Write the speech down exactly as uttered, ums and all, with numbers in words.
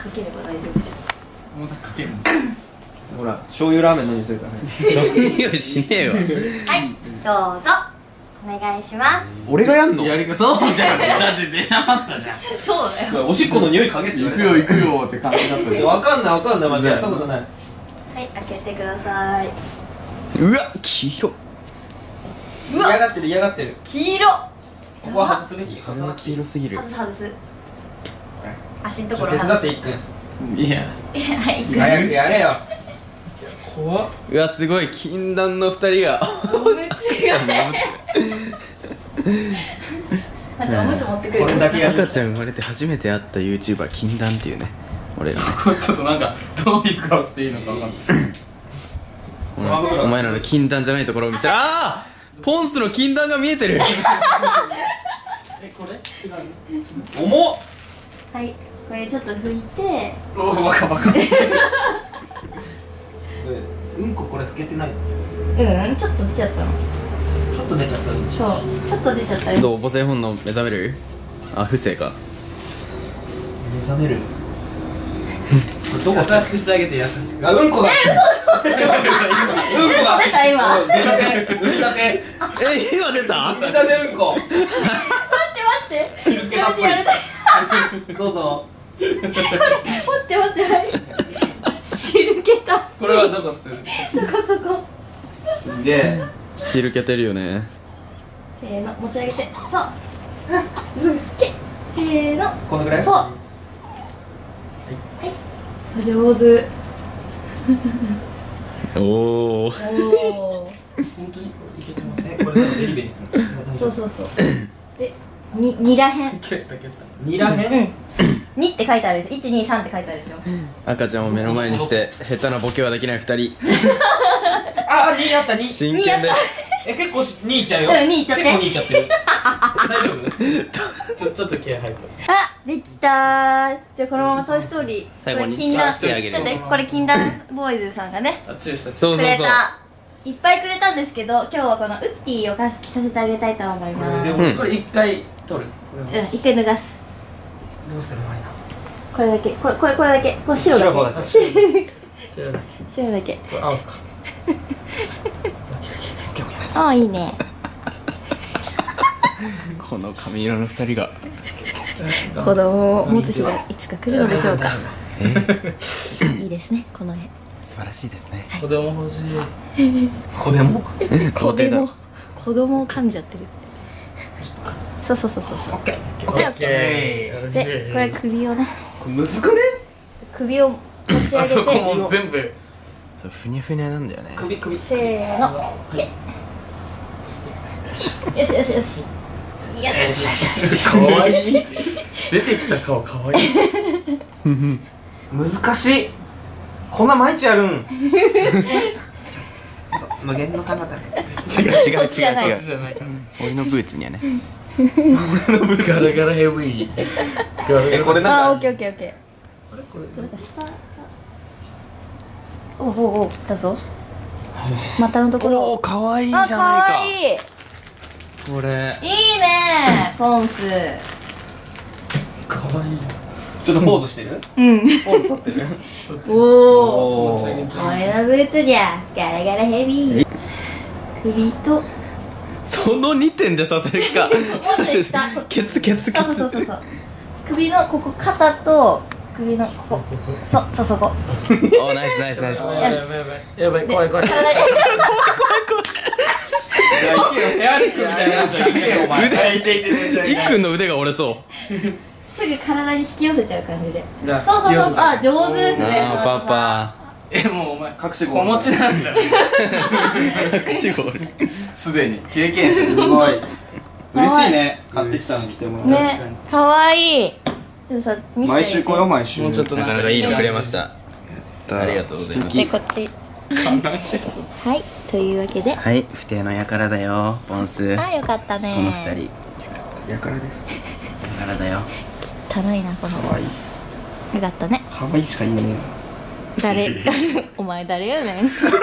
かければ大丈夫ですよ。 もうさかけるほら醤油ラーメンのにするからね。 匂いしねえわ。 はい、どうぞお願いします。 俺がやんの？ やりかそうじゃん。だって出しゃばったじゃん。 そうだよ。 おしっこの匂いかけって言わ行れた。 くよ行くよって感じだったじゃん。 わかんないわかんないマジでやったことない。 はい、開けてください。 うわ、黄色。 うわ、 嫌がってる嫌がってる。 黄色。 ここは外すべき。 それは黄色すぎる。 外す外す。足のところ手伝外す。 っていっくん。 いやはい、行く。 早くやれよ。 怖っ。 うわ、すごい禁断の二人が。 おむつがね。なんかおむつ持ってくる。 これだけやる。 赤ちゃん生まれて初めて会った YouTuber 禁断っていうね。俺らね。 これちょっとなんかどういう顔していいのかわかんない。 お前らの禁断じゃないところを見せる。ああ、ポンスの禁断が見えてる。 え、これ違う。 重っ。 はい、これちょっと拭いて。 おお、バカバカ。 うんここれ拭けてない。 うん、ちょっと出ちゃったの。 ちょっと出ちゃったんです。 そう、ちょっと出ちゃったよ。 どう母性本能目覚める？あ、不正か。 目覚める。これどこ？ 優しくしてあげて優しく。 あ、うんこだ。うんこだ。 出た今。 うん出たて。うんだて。 え、今出た？ うんだてうんこ。 待って待って。 汁気たっぷりやめてやめて。 どうぞ。 これ、待って待って、はい。汁気たっぷり。 これはどこ捨てる？ そこそこ。 すげえ。 汁気てるよね。 せーの、持ち上げて。そう。け。せーの。 このぐらい？ そう。はい。上手。 おお。 おお。 本当にこれいけてます。 え、これベリベリする。 そうそうそう。で、に、にらへん。 蹴った蹴った。 にらへん？ うん。にって書いてあるでしょ。いち、に、さんって書いてあるでしょ。 赤ちゃんを目の前にして下手なボケはできない二人。 あ、あ、にあったに。 真剣です。 え、結構にいっちゃうよ。 うんにいっちゃって結構にいっちゃってる。大丈夫？ ちょちょっと気合入った。 あ、できたー。じゃあこのままトイストーリー。 最後にこれ禁断。 してあげるちょっとねこれ禁断ボーイズさんがね。 あ、チューしたチュー。 くそうそうそう。 れた。いっぱいくれたんですけど、今日はこのウッディを貸しさせてあげたいと思います。 これでもうんこれ一回取る。これうん、一回脱がす。 どうすればいいの？ これだけ、これこれこれだけ、こう白だけ。 白だけ。 知らない。 白だけ。 これ青か。 ああ、いいね。 この髪色の二人が。 子供を持つ日がいつか来るのでしょうか。いいですね、この絵。 素晴らしいですね。 子供欲しい。 子でも？ 子供、子供を噛んじゃってる。そうそうそうそうそう。 オッケー。 オッケーオッケー。で、これ首をね、 これむずくね？ 首を持ち上あそこげて。 もう全部。 そう、ふにゃふにゃなんだよね。 首首。 せーの。オッケー。よしよしよし。よし。 かわいい。出てきた顔かわいい。 難しい。こんな毎日やるん。無限の彼方。 違う違う違うそっちじゃない違う。 じゃないか。 俺のブーツにはね。 ガラガラヘビー。ガラガラ。 これあー、 なんかオッケーオッケーオッケこれこれ。 ー。なんか下。おうおうおう、だぞ。股のところ。 おお、かわいいじゃあ、 ないか。 かわいい。 これ。 いいね、ポンス。 かわいい。 ちょっとポーズしてる？ うん。 ポーズ取ってる？ おお。 お持ち上げて。 俺のブーツにゃ、ガラガラヘビー。首と。 そのにてんでさせるか。 もっと下。 ケツケツケそうそうそうツ。 そう。首のここ肩と首のここ。そうそうそこ。 お、ナイスナイスナイス。 やばいやばいやばいやばい怖い怖い。 体に。 行けよ、ヘアリックみたいなやつ行けよお前。 痛い痛い痛い痛い。 いっくんの腕が折れそう。 すぐ体に引き寄せちゃう感じで。 いやそうそうそう。あ、 引上手ですね。 あー、パパ。 え、もうお前隠し子子持ちなんじゃん。 隠し子。 すでに経験者。 すごい。嬉しいね。買ってきたの来てもらって。 ね、可愛い。でもさ、見せて。 毎週来よう毎週。 もうちょっとなかなかいいのくれました。 たありがとうございますで、こっち。 悲しそう。 はい、というわけで。 はい、不定の輩だよ、ポンス。 あ、よかったね。 この二人。 やからです。 輩だよ。 汚いな、この。 可愛い。 よかったね。 可愛いしか言えねえよ。 誰、お前誰やねん。